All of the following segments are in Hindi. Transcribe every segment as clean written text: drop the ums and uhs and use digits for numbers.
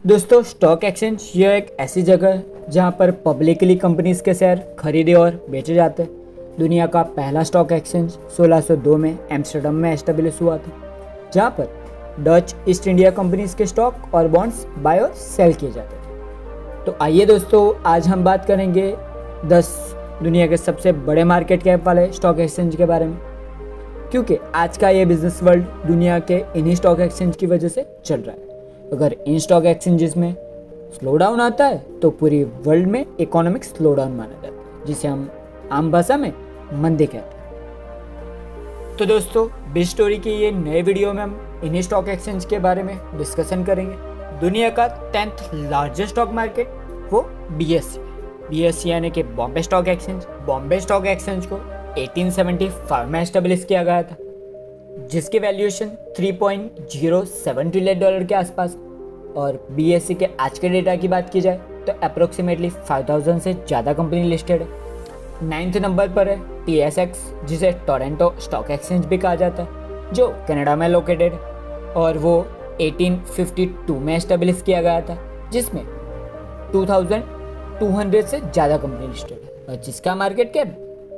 दोस्तों, स्टॉक एक्सचेंज यह एक ऐसी जगह है जहां पर पब्लिकली कंपनीज के शेयर खरीदे और बेचे जाते हैं। दुनिया का पहला स्टॉक एक्सचेंज 1602 में एम्स्टर्डम में एस्टेब्लिश हुआ था, जहां पर डच ईस्ट इंडिया कंपनीज के स्टॉक और बॉन्ड्स बाय और सेल किए जाते थे। तो आइए दोस्तों, आज हम बात करेंगे 10 दुनिया के सबसे बड़े मार्केट कैप वाले स्टॉक एक्सचेंज के बारे में, क्योंकि आज का ये बिजनेस वर्ल्ड दुनिया के इन्हीं स्टॉक एक्सचेंज की वजह से चल रहा है। अगर इन स्टॉक एक्सचेंजेस में स्लो डाउन आता है तो पूरी वर्ल्ड में इकोनॉमिक स्लो डाउन माना जाता है, जिसे हम आम भाषा में मंदी कहते हैं। तो दोस्तों, बिग स्टोरी की ये नए वीडियो में हम इन्हीं स्टॉक एक्सचेंज के बारे में डिस्कशन करेंगे। दुनिया का 10th लार्जेस्ट स्टॉक मार्केट वो BSE यानी कि Bombay stock exchange. Bombay stock exchange को 1875 में एस्टेब्लिश किया गया था, जिसकी वैल्यूएशन $3.07 ट्रिलियन के आसपास। और BSE के आज के डेटा की बात की जाए तो अप्रोक्सीमेटली 5000 से ज़्यादा कंपनी लिस्टेड है। 9th नंबर पर है TSX, जिसे टोरंटो स्टॉक एक्सचेंज भी कहा जाता है, जो कनाडा में लोकेटेड है, और वो 1852 में एस्टेब्लिश किया गया था, जिसमें 2200 से ज़्यादा कंपनी लिस्टेड है और जिसका मार्केट कैप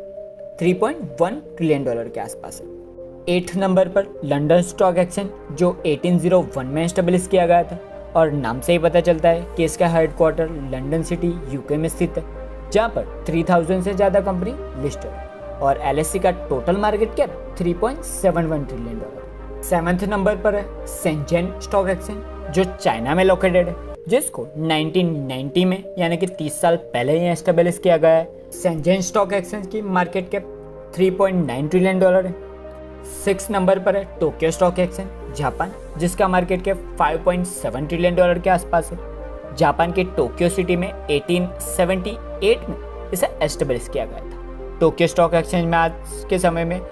$3.1 ट्रिलियन के आसपास है। 8th नंबर पर लंदन स्टॉक एक्सचेंज, जो 1801 में एस्टेब्लिश किया गया था, और नाम से ही पता चलता है कि इसका हेडक्वार्टर लंदन सिटी UK में स्थित है, जहां पर 3000 से ज़्यादा कंपनी लिस्टेड है और LSE का total market cap $3.71 trillion. 7th number पर है शेंजन स्टॉक एक्सचेंज, जो चाइना में लोकेटेड है, जिसको 1990 में यानी कि 30 साल पहले ही एस्टेब्लिश किया गया है। शेंजन स्टॉक एक्सचेंज की मार्केट कैप $3.9 ट्रिलियन है। 6th नंबर पर है टोक्यो स्टॉक एक्सचेंज, जापान, जिसका मार्केट कैप $5.7 ट्रिलियन के आसपास है। जापान के टोक्यो सिटी में 1878 में इसे एस्टेब्लिश किया गया था। टोक्यो स्टॉक एक्सचेंज में आज के समय में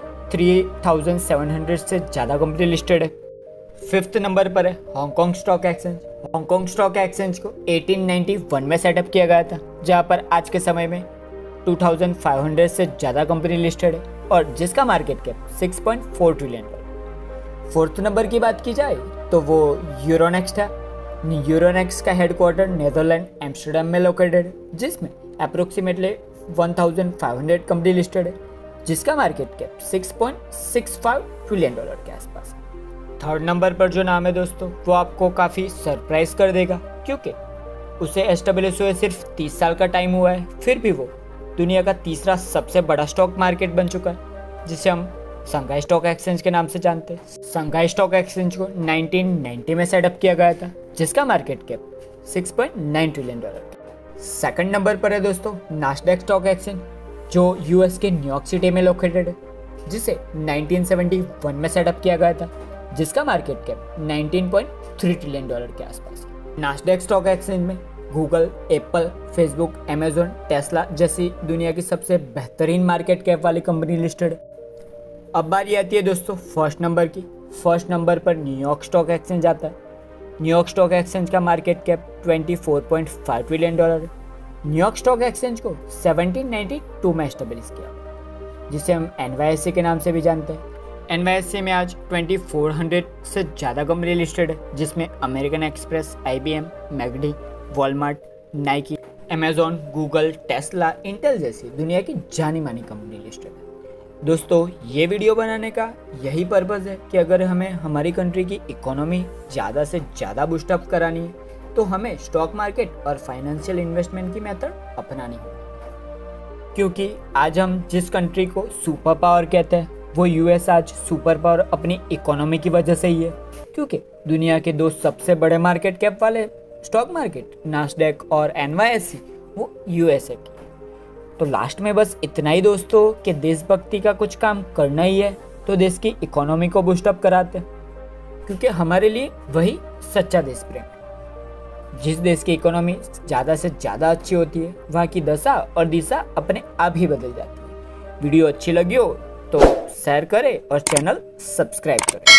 3700 से ज़्यादा कंपनी लिस्टेड है। 5th नंबर पर है Hong Kong stock exchange. Hong Kong stock exchange को 1891 में सेटअप किया गया था, जहाँ पर आज के समय में 2500 से ज़्यादा कंपनी लिस्टेड है और जिसका market cap $6.4 trillion. 4th number की बात की जाए तो वो यूरोनेक्स्ट है। यूरोनेक्स्ट का हेडक्वार्टर नेदरलैंड एम्स्टर्डम में लोकेटेड है, जिसमें अप्रोक्सीमेटली 1500 कंपनी लिस्टेड है, जिसका मार्केट कैप $6.65 ट्रिलियन के आसपास। 3rd नंबर पर जो नाम है दोस्तों, वो आपको काफ़ी सरप्राइज कर देगा, क्योंकि उसे एस्टेब्लिश हुए सिर्फ 30 साल का टाइम हुआ है, फिर भी वो दुनिया का तीसरा सबसे बड़ा स्टॉक मार्केट बन चुका है, जिसे हम शंघाई स्टॉक एक्सचेंज के नाम से जानते हैं। शंघाई स्टॉक एक्सचेंज को 1990 में सेटअप किया गया था, जिसका market cap $6.9 trillion. 2nd number पर है दोस्तों नास्डैक स्टॉक एक्सचेंज, जो US के न्यूयॉर्क सिटी में लोकेटेड है, जिसे 1971 में सेटअप किया गया था, जिसका मार्केट कैप $19.3 ट्रिलियन के आसपास। नास्डैक स्टॉक एक्सचेंज में Google, Apple, Facebook, Amazon, Tesla जैसी दुनिया की सबसे बेहतरीन मार्केट कैप वाली कंपनी लिस्टेड है। अब बारी आती है दोस्तों 1st नंबर की। 1st नंबर पर न्यूयॉर्क स्टॉक एक्सचेंज आता है। न्यूयॉर्क स्टॉक एक्सचेंज का मार्केट कैप $24.5 ट्रिलियन है। न्यूयॉर्क स्टॉक एक्सचेंज को 1792 में एस्टेब्लिश किया, जिसे हम NYSE के नाम से भी जानते हैं। NYSE में आज 2400 से ज़्यादा कंपनी लिस्टेड है, जिसमें American Express, IBM, McD, Walmart, Nike, Amazon, Google, Tesla, Intel जैसी दुनिया की जानी मानी कंपनी लिस्टेड है। दोस्तों, ये वीडियो बनाने का यही पर्पज़ है कि अगर हमें हमारी कंट्री की इकोनॉमी ज़्यादा से ज़्यादा बूस्टअप करानी है, तो हमें स्टॉक मार्केट और फाइनेंशियल इन्वेस्टमेंट की मेथड अपनानी होगी। क्योंकि आज हम जिस कंट्री को सुपर पावर कहते हैं, वो US आज सुपर पावर अपनी इकोनॉमी की वजह से ही है, क्योंकि दुनिया के 2 सबसे बड़े मार्केट कैप वाले स्टॉक मार्केट नास्डैक और NYSE वो USA की। तो लास्ट में बस इतना ही दोस्तों, कि देशभक्ति का कुछ काम करना ही है तो देश की इकोनॉमी को बूस्टअप कराते हैं, क्योंकि हमारे लिए वही सच्चा देश प्रेम है। जिस देश की इकोनॉमी ज़्यादा से ज़्यादा अच्छी होती है, वहाँ की दशा और दिशा अपने आप ही बदल जाती है। वीडियो अच्छी लगी हो तो शेयर करें और चैनल सब्सक्राइब करें।